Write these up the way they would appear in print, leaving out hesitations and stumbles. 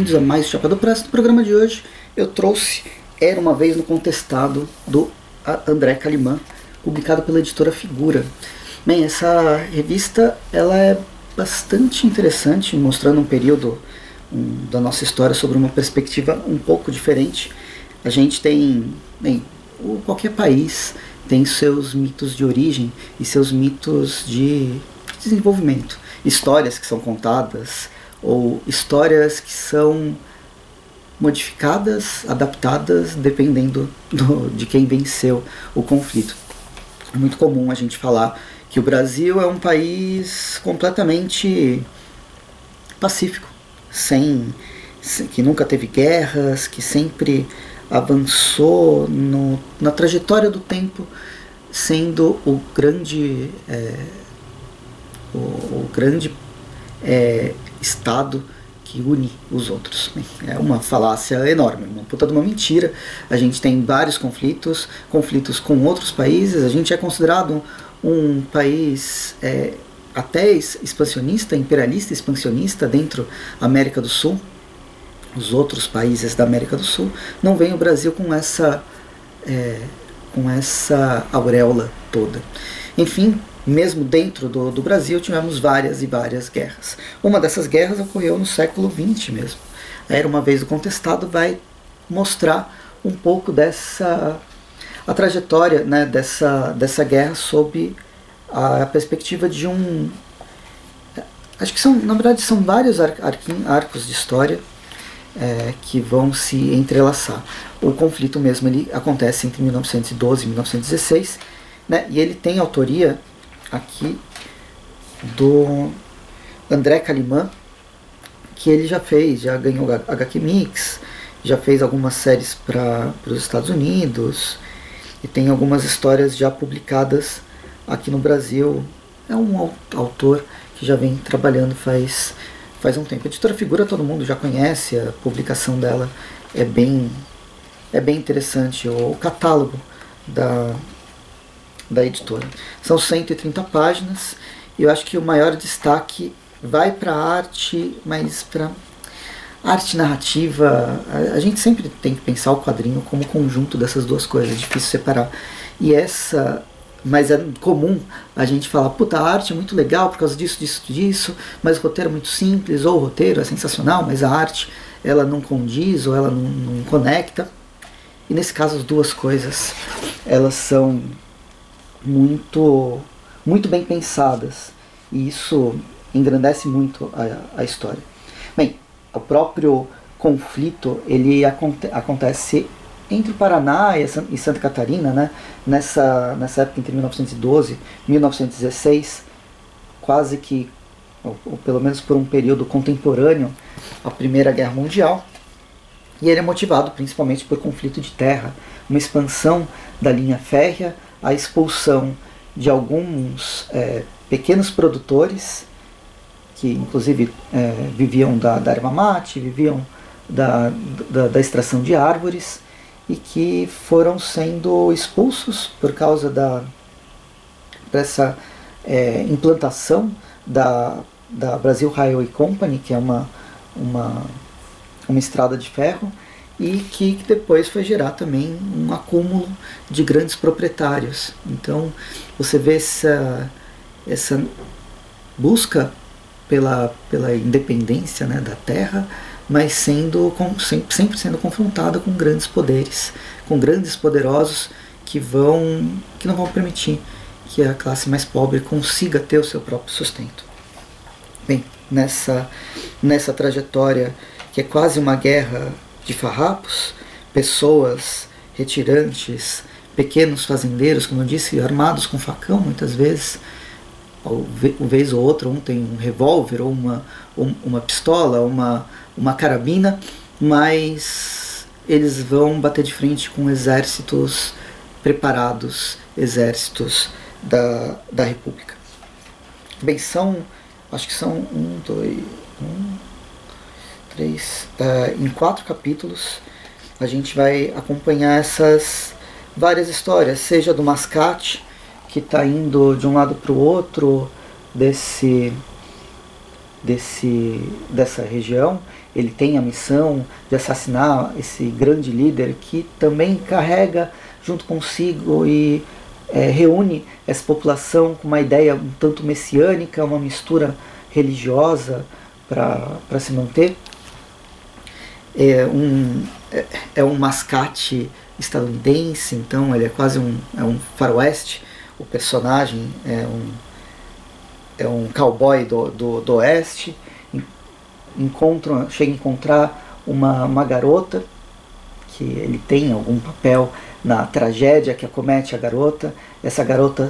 bem-vindos a mais Chapéu Press. No programa de hoje eu trouxe Era Uma Vez no Contestado, do André Calimã, publicado pela editora Figura. Bem, essa revista ela é bastante interessante, mostrando um período da nossa história sobre uma perspectiva um pouco diferente. A gente tem, bem, qualquer país tem seus mitos de origem e seus mitos de desenvolvimento, histórias que são contadas ou histórias que são modificadas, adaptadas, dependendo de quem venceu o conflito. É muito comum a gente falar que o Brasil é um país completamente pacífico, que nunca teve guerras, que sempre avançou na trajetória do tempo, sendo o grande Estado que une os outros. É uma falácia enorme, uma puta de uma mentira. A gente tem vários conflitos com outros países. A gente é considerado um país até expansionista, imperialista, expansionista dentro da América do Sul. Os outros países da América do Sul não veem o Brasil com essa auréola toda. Enfim, mesmo dentro do Brasil tivemos várias e várias guerras. Uma dessas guerras ocorreu no século XX mesmo. Era Uma Vez o Contestado vai mostrar um pouco a trajetória, né, dessa guerra sob a perspectiva de acho que na verdade são vários arcos de história que vão se entrelaçar. O conflito mesmo ele acontece entre 1912 e 1916, né, e ele tem autoria aqui do André Calimã, que ele já ganhou HQ Mix, já fez algumas séries para os Estados Unidos e tem algumas histórias já publicadas aqui no Brasil. É um autor que já vem trabalhando faz um tempo. A editora Figura todo mundo já conhece, a publicação dela é bem interessante, o catálogo da editora. São 130 páginas e eu acho que o maior destaque vai para a arte, mas para arte narrativa. A gente sempre tem que pensar o quadrinho como conjunto dessas duas coisas, é difícil separar. Mas é comum a gente falar, puta, a arte é muito legal por causa disso, mas o roteiro é muito simples, ou o roteiro é sensacional, mas a arte ela não condiz, ou ela não conecta. E nesse caso as duas coisas, elas são muito bem pensadas, e isso engrandece muito a história. Bem, o próprio conflito ele acontece entre o Paraná e Santa Catarina, né? Nessa época entre 1912 e 1916, quase que, ou pelo menos por um período contemporâneo à Primeira Guerra Mundial, e ele é motivado principalmente por conflito de terra, uma expansão da linha férrea, a expulsão de alguns pequenos produtores, que inclusive viviam da erva mate, viviam da extração de árvores, e que foram sendo expulsos por causa dessa implantação da Brazil Railway Company, que é uma estrada de ferro, e que depois foi gerar também um acúmulo de grandes proprietários. Então você vê essa busca pela independência, né, da terra, mas sempre sendo confrontada com grandes poderes, com grandes poderosos que não vão permitir que a classe mais pobre consiga ter o seu próprio sustento. Bem, nessa trajetória que é quase uma guerra de farrapos, pessoas retirantes, pequenos fazendeiros, como eu disse, armados com facão muitas vezes, uma vez ou outra um tem um revólver ou uma pistola, uma carabina, mas eles vão bater de frente com exércitos preparados, exércitos da República. Bem, acho que são em 4 capítulos a gente vai acompanhar essas várias histórias, seja do mascate que está indo de um lado para o outro dessa região. Ele tem a missão de assassinar esse grande líder que também carrega junto consigo e reúne essa população com uma ideia um tanto messiânica, uma mistura religiosa para se manter. É um mascate estadunidense, então ele é quase um faroeste. O personagem é um cowboy do oeste. Chega a encontrar uma garota, que ele tem algum papel na tragédia que acomete a garota. Essa garota,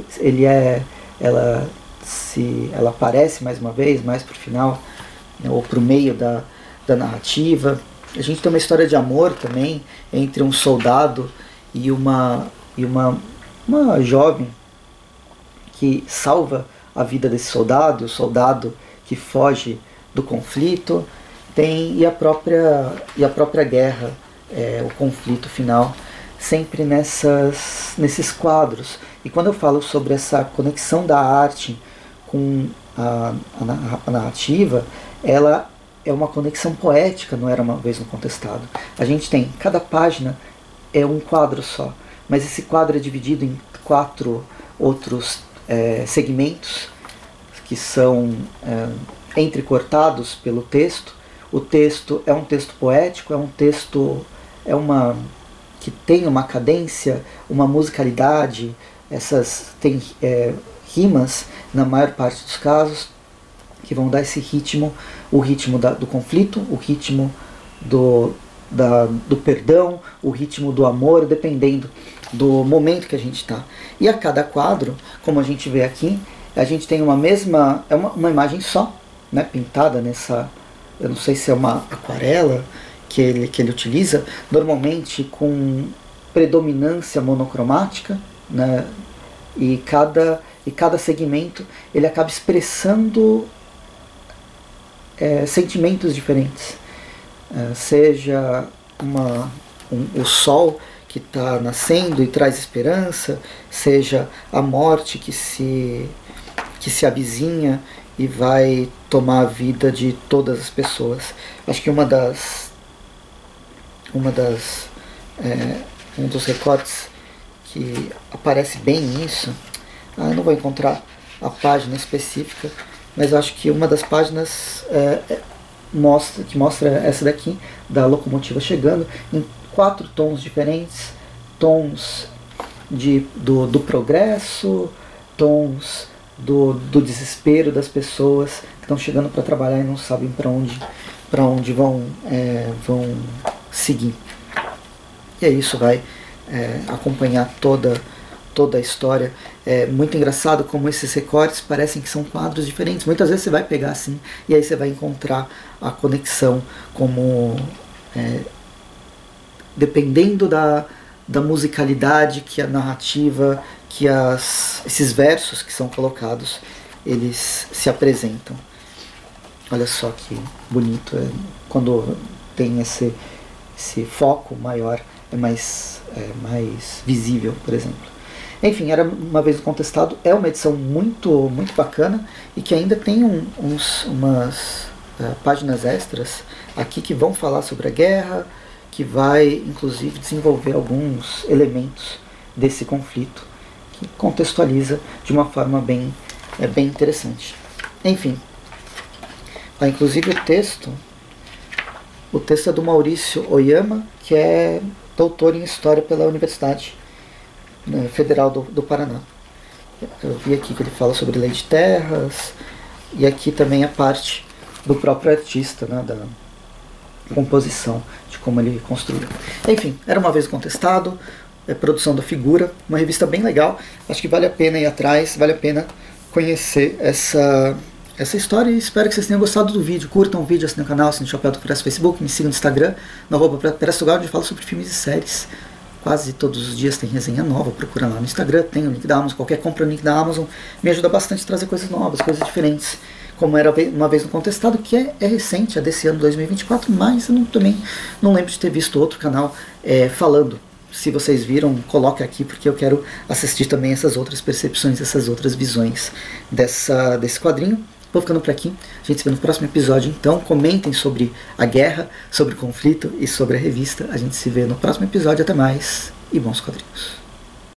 ela aparece mais uma vez, mais pro final, né, ou pro meio da narrativa. A gente tem uma história de amor também entre um soldado e uma jovem que salva a vida desse soldado, o soldado que foge do conflito, e a própria guerra, o conflito final, sempre nesses quadros. E quando eu falo sobre essa conexão da arte com a narrativa, ela é uma conexão poética, não Era Uma Vez no Contestado. A gente tem, cada página é um quadro só, mas esse quadro é dividido em 4 outros segmentos que são entrecortados pelo texto. O texto é um texto poético, que tem uma cadência, uma musicalidade, tem rimas na maior parte dos casos, que vão dar esse ritmo, o ritmo do conflito, o ritmo do perdão, o ritmo do amor, dependendo do momento que a gente está. E a cada quadro, como a gente vê aqui, a gente tem uma imagem só, né, pintada nessa, eu não sei se é uma aquarela que ele utiliza, normalmente com predominância monocromática, né, e cada segmento ele acaba expressando sentimentos diferentes, seja o sol que está nascendo e traz esperança, seja a morte que se avizinha e vai tomar a vida de todas as pessoas. Acho que um dos recortes que aparece bem nisso, eu não vou encontrar a página específica, mas acho que uma das páginas mostra essa daqui, da locomotiva chegando, em 4 tons diferentes, tons do progresso, tons do desespero das pessoas que estão chegando para trabalhar e não sabem para onde vão seguir. E aí isso vai acompanhar toda a história. É muito engraçado como esses recortes parecem que são quadros diferentes. Muitas vezes você vai pegar assim e aí você vai encontrar a conexão, como dependendo da musicalidade que a narrativa, que esses versos que são colocados, eles se apresentam. Olha só que bonito, quando tem esse foco maior, é mais visível, por exemplo. Enfim, Era Uma Vez no Contestado é uma edição muito, muito bacana e que ainda tem umas páginas extras aqui que vão falar sobre a guerra, que vai inclusive desenvolver alguns elementos desse conflito, que contextualiza de uma forma bem interessante. Enfim, inclusive o texto é do Maurício Oyama, que é doutor em História pela Universidade Federal do Paraná. Eu vi aqui que ele fala sobre lei de terras, e aqui também a parte do próprio artista, né, da composição, de como ele construiu. Enfim, Era Uma Vez Contestado, produção da Figura, uma revista bem legal. Acho que vale a pena ir atrás, vale a pena conhecer essa história, e espero que vocês tenham gostado do vídeo. Curtam o vídeo, assinem o canal, assinem o Chapéu do Presto no Facebook, me sigam no Instagram, no @prestogal, onde eu falo sobre filmes e séries. Quase todos os dias tem resenha nova, procura lá no Instagram, tem o link da Amazon, qualquer compra no link da Amazon me ajuda bastante a trazer coisas novas, coisas diferentes, como Era Uma Vez no Contestado, que é recente, é desse ano 2024, mas eu também não lembro de ter visto outro canal falando. Se vocês viram, coloque aqui, porque eu quero assistir também essas outras percepções, essas outras visões desse quadrinho. Vou ficando por aqui. A gente se vê no próximo episódio. Então, comentem sobre a guerra, sobre o conflito e sobre a revista. A gente se vê no próximo episódio. Até mais e bons quadrinhos.